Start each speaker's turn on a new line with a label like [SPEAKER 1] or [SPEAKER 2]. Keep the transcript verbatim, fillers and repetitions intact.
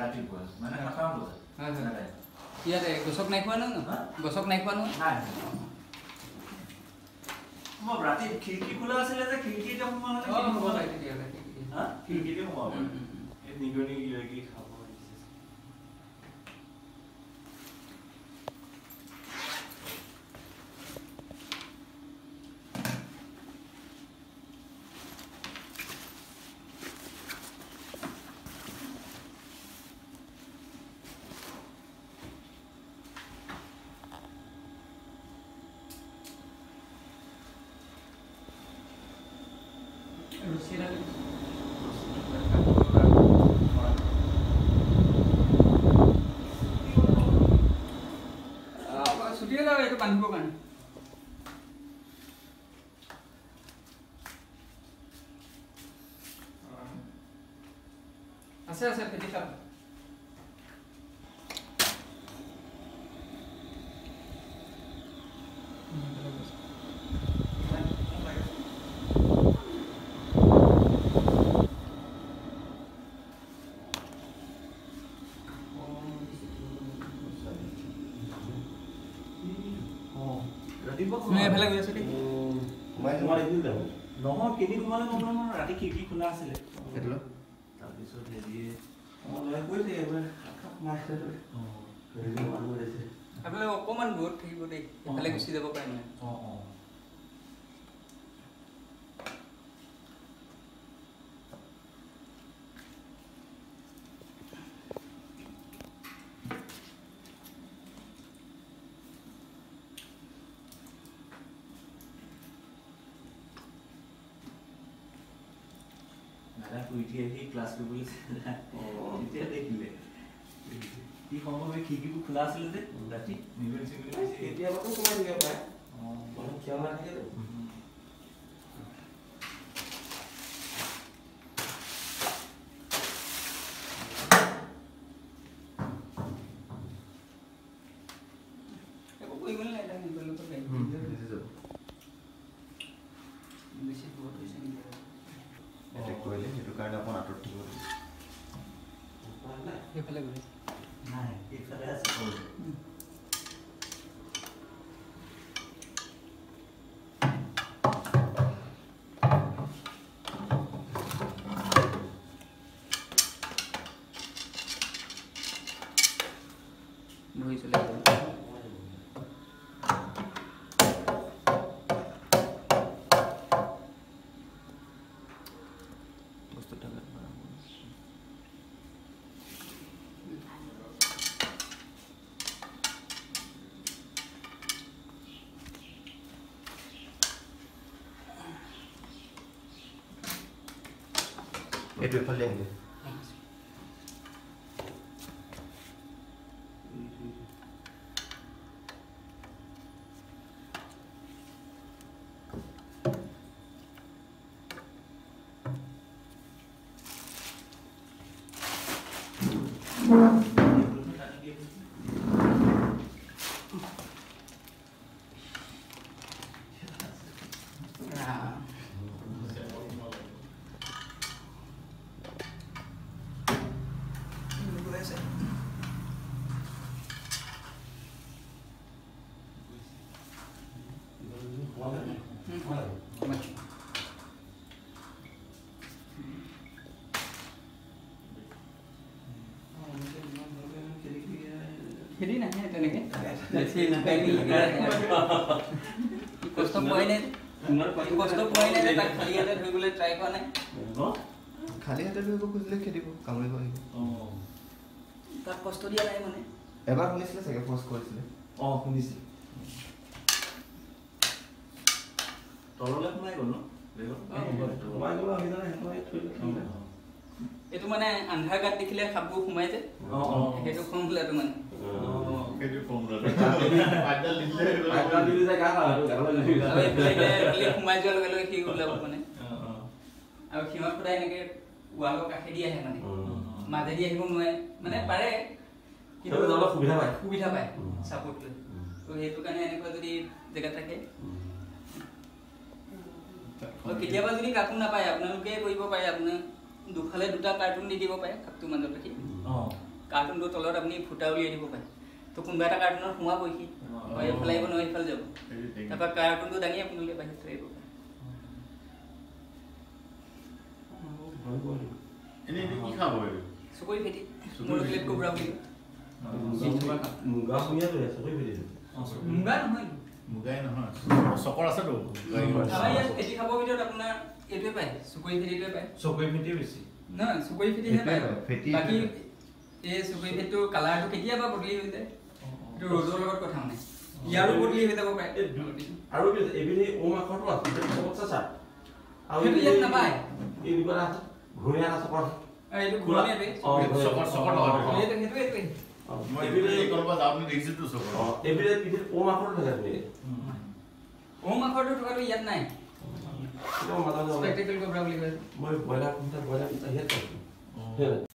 [SPEAKER 1] ৰাতিপুৱা মানে সাতটা বজাত হয়
[SPEAKER 2] ইয়াতে গছক নাই খোৱা ন গছক নাই খোৱা ন
[SPEAKER 1] নাই মই ৰাতি খিৰিকী খোলা আছিলে যে খিৰিকীতে সোমালে
[SPEAKER 2] অ হ'ব লাগে দিয়া
[SPEAKER 1] হা খিৰিকীতে সোমাব এই নিগনি কি খাব
[SPEAKER 2] বান্ধিব কাৰণে আছে আছে ফেটি খাব এফালে গৈ আছে দেই
[SPEAKER 1] মই তোমাৰ এইটো যাব নহয় কিনি তোমালে মই নহয় ৰাতি খিৰিকী খোলা আছিলে হেল্ল তাৰপিছত হেৰি মই লৈ কৈছে এবাৰ মাষ্টাৰ অ হেৰি মানুহ আছে
[SPEAKER 2] আপোনালোক অকমান দূৰত থাকিব দেই এফালে গুচি যাব পাৰে মানে
[SPEAKER 1] অ অ উঠিয়ে আহি ক্লাছ কৰিবলৈ তেতিয়া দেখিলে কি সম্ভৱ খিৰিকীবোৰ খোলা আছিলে যে ৰাতি নিগনি চিগনি
[SPEAKER 3] কেতিয়াবাতো সোমাই দিব পাৰে মানুহ কিয় নাথাকে
[SPEAKER 2] একো কৰিবলৈ নাই এটা নিবলৈ বেছি বহুত হৈছে নেকি
[SPEAKER 3] এটেক কৰিলে সেইটো কাৰণে অকণ আঁতৰত থাকিব
[SPEAKER 2] সেইফালে গৈ
[SPEAKER 1] নাই এইফালে আছে
[SPEAKER 2] বহি চলে
[SPEAKER 3] এইটো এফালে আহিলে
[SPEAKER 2] খেদি নাহে তেনেকে কষ্ট পোৱাই নাই কষ্ট পোৱাই নাই তাক খালী হাতে ধৰিবলৈ ট্ৰাই কৰা নাই
[SPEAKER 3] খালী হাতে ধৰিব খুজিলে খেদিব কামুৰিব আহিব
[SPEAKER 2] তাক কষ্ট দিয়া নাই মানে
[SPEAKER 3] এবাৰ শুনিছিলে চাগে ফৰ্চ কৰিছিলে
[SPEAKER 1] অ শুনিছিল তললৈ সোমাই গ'ল ন
[SPEAKER 2] এইটো মানে আন্ধাৰ গাত দেখিলে সাপবোৰ সোমাই যে সেইটো ফৰ্মুলাটো মানে সোমাই যোৱাৰ লগে লগে সি ওলাব মানে আৰু সিহঁত সদায় এনেকে ৱালৰ কাষেদি আহে মানে মাজেদি আহিব নোৱাৰে মানে পাৰে কিন্তু অলপ সুবিধা পায় সুবিধা পায় চাপোৰ্ট লৈ তো সেইটো কাৰণে এনেকুৱা যদি জেগা থাকে কেতিয়াবা যদি কাকো নাপায় আপোনালোকে কৰিব পাৰে আপোনাৰ দুফালে দুটা কাৰ্টুন দি দিব পাৰে কাপটোৰ মাজত ৰাখি কাৰ্টুনটোৰ তলত আপুনি ফুটা উলিয়াই দিব পাৰে তো কোনোবা এটা কাৰ্টুনত সোমাবই সি এইফালে আহিব নহয় এইফালে যাব তাৰপৰা কাৰ্টুনটো দাঙি আপোনালোকে বাহিৰত থৈ আহিব চুকুৰি ফেটি monocled cobra বুলি
[SPEAKER 1] মুগা শুনিয়া লৈ আছে কৈ ফেটি
[SPEAKER 2] মুগা নহয়
[SPEAKER 4] মুগাই নহয় চকৰ আছে তো
[SPEAKER 2] আমাৰ ইয়াত ফেটি খাব ভিতৰত আপোনাৰ এইটোৱে পায় চুকুৰি ফেটিটোৱে পায়
[SPEAKER 1] চকুৰি ফেটি বেছি
[SPEAKER 2] নহয় চুকুৰি ফেটিহে পায় বাকী এই চুকুৰি ফেটিটো কালাৰটো কেতিয়াবা বদলি হৈ যায় এইটো ৰ'দৰ লগত কথা মানে ইয়াৰো বদলি হৈ যাব পাৰে
[SPEAKER 1] আৰু এবিলি ও মাখৰটো আছে চবতছে চা আৰু
[SPEAKER 2] সেইটো ইয়াত নাপায়
[SPEAKER 1] এই দিবা আছে ঘূৰিয়া আছে চকৰ
[SPEAKER 2] এইটো ঘূৰণীয়াটোৱে
[SPEAKER 4] চকৰ চকৰ লগত
[SPEAKER 2] এইটো সেইটো এইটোৱে
[SPEAKER 4] মই এবিলে কৰবা যাওঁতে দেখিছো তো চকৰ
[SPEAKER 1] অ এবিলে পিঠিত ও মাখৰটো থাকে তুমি
[SPEAKER 2] ও মাখৰটো থকাটো ইয়াত নাই
[SPEAKER 1] এটা মাথা
[SPEAKER 2] স্পেক্টেকল কবৰা বুলি কয়
[SPEAKER 1] মই বয়লা কোনটা বয়লা কোনটা হেত